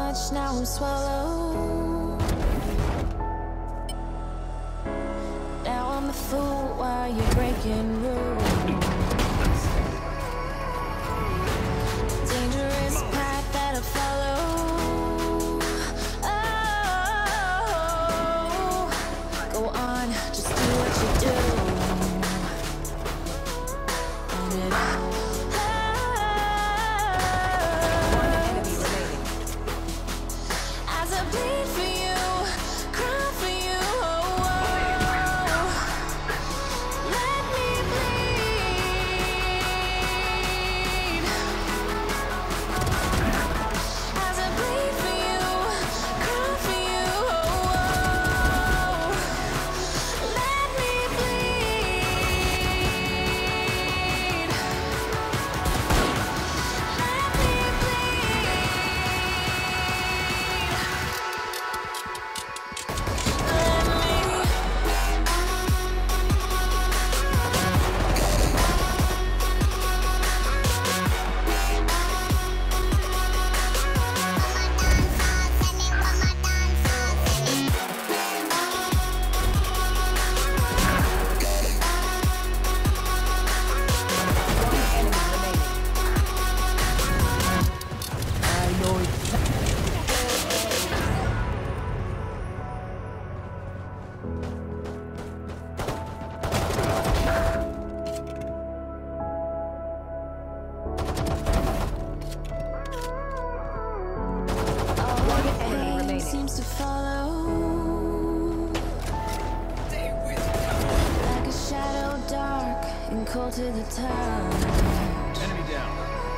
much, now I'm swallowed. Now I'm the fool while you're breaking rules. Dangerous path that I follow. Oh, go on, just do what you do. And it as I bleed for you, cry for you. Oh, let me bleed. As I bleed for you, cry for you. Oh, let me bleed. Let me seems to follow like a shadow, dark and cold to the touch. Enemy down.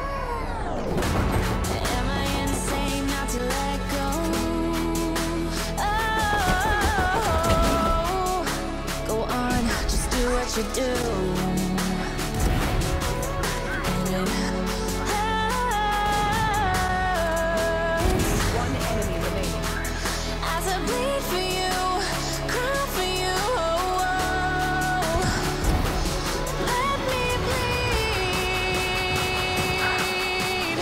Am I insane not to let go? Oh, go on, just do what you do. And it One enemy remaining. as I bleed for you, cry for you. Oh, let me bleed.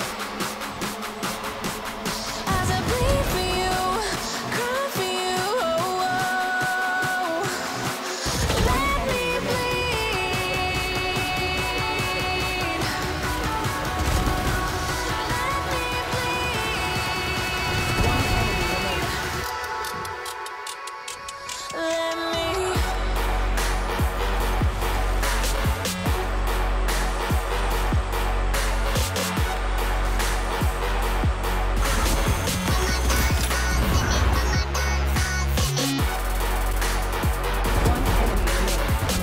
As I bleed for you, cry for you. Oh, let me bleed. Let me One enemy remaining.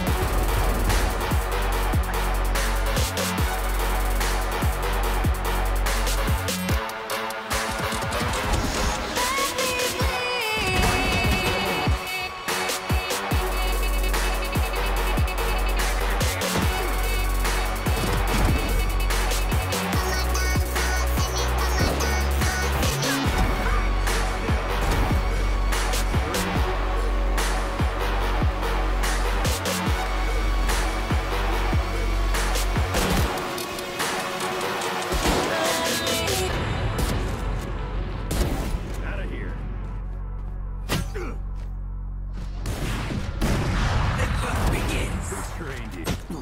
Out of here. The hunt begins. Who's trained you?